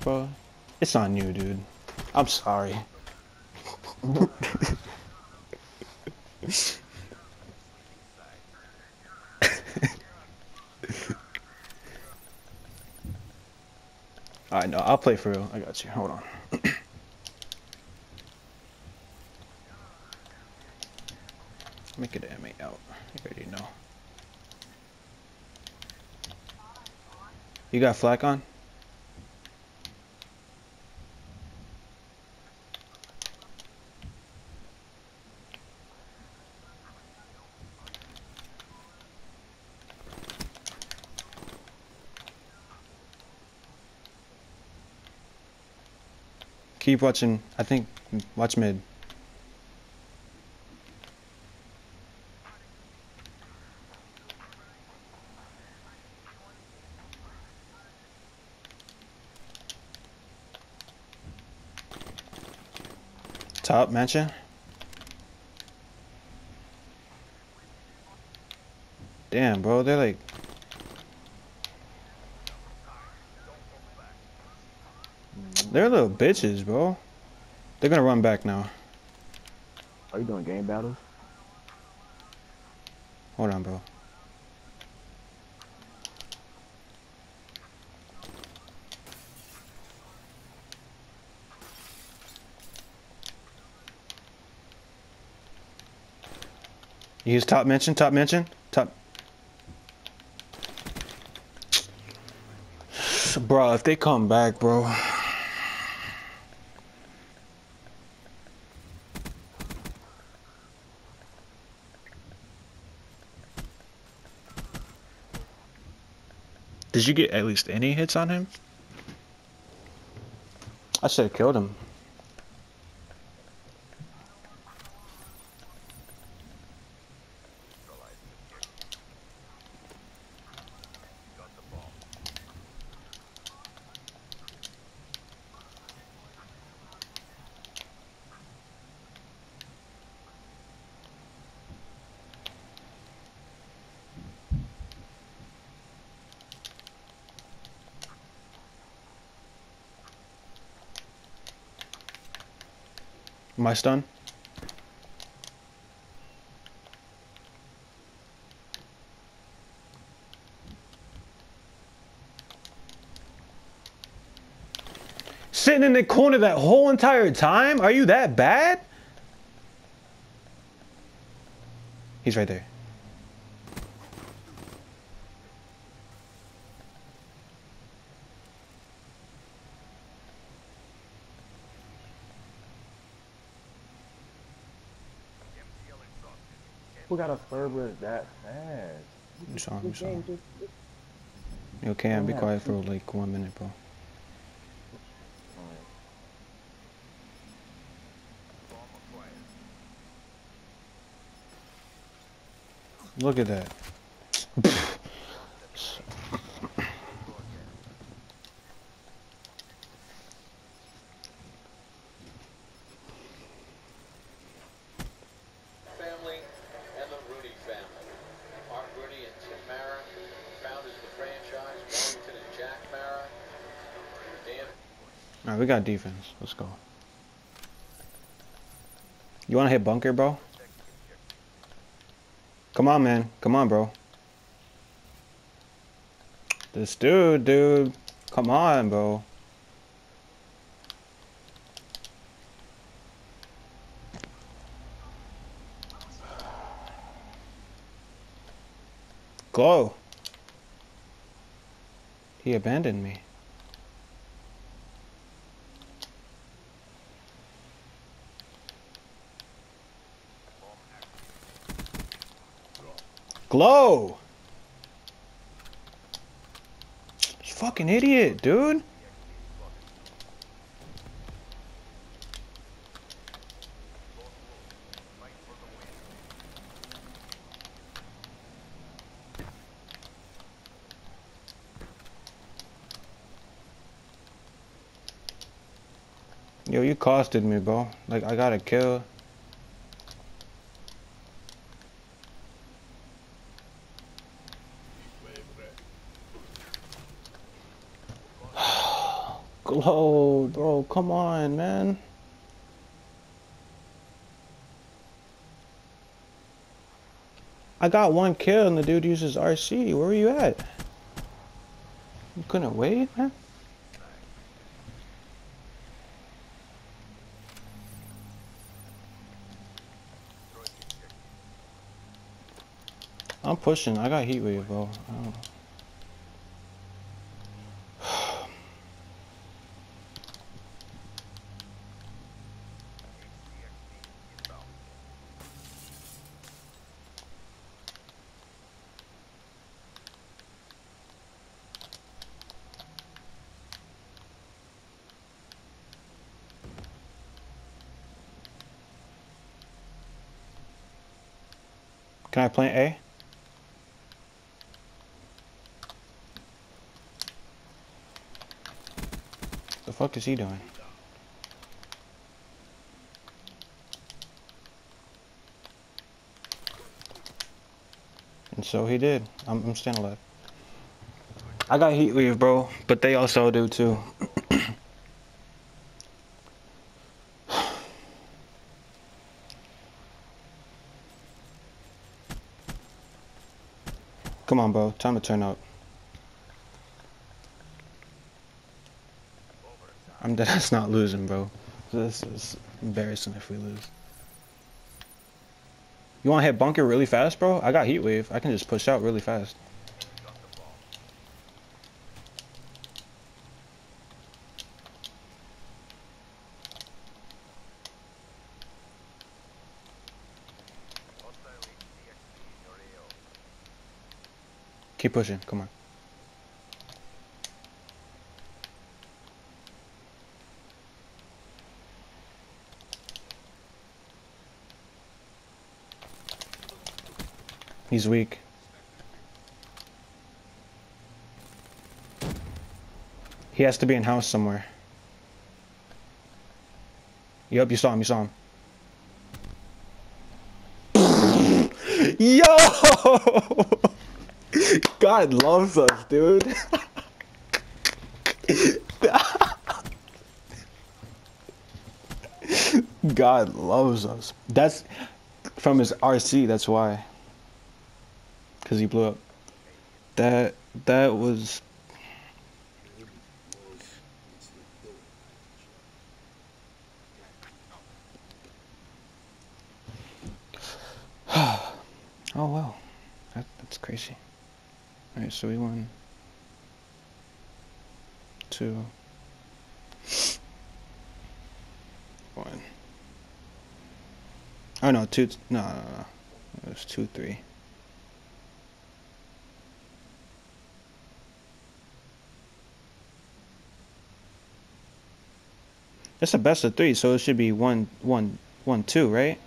bro. It's on you, dude. I'm sorry. Alright, no, I'll play for real. I got you. Hold on. Make it an MA out. You already know. You got flak on? Keep watching. I think watch mid. Top mansion. Damn, bro, they're like. They're little bitches, bro. They're gonna run back now. Are you doing game battles? Hold on, bro. You use top mention, top mention, top. Bro, if they come back, bro. Did you get at least any hits on him? I should have killed him. Am I stunned? Sitting in the corner that whole entire time? Are you that bad? He's right there. Who got a server that fast? I'm sorry, I'm This sorry. game just- You okay? Be quiet for like 1 minute, bro. Look at that. Family and the Rooney family. Art Rooney and Tim Mara, founders of the franchise, Wellington and Jack Mara. Dan. Alright, we got defense. Let's go. You wanna hit bunker, bro? Come on, man. Come on, bro. This dude. Come on, bro. Glow. He abandoned me. Glow. You fucking idiot, dude. Yo, you costed me, bro. Like, I got a kill. Glow. reload, bro. Come on, man. I got one kill and the dude uses RC. Where were you at? You couldn't wait, man? I'm pushing. I got heat wave, bro. Can I plant A? The fuck is he doing? And so he did. I'm standing left. I got heat wave, bro, but they also do too. Come on, bro. Time to turn up. I'm dead ass not losing, bro. This is embarrassing if we lose. You want to hit bunker really fast, bro? I got heat wave. I can just push out really fast. Keep pushing. Come on. He's weak. He has to be in house somewhere. Yup, you saw him. You saw him. Yo! God loves us, dude. God loves us. That's from his RC, that's why. Cause he blew up. That was oh well. That's crazy. Alright, so we won 2 1. Oh no, 2 no. It was 2-3. It's a best of 3, so it should be 1-1-1-2, right?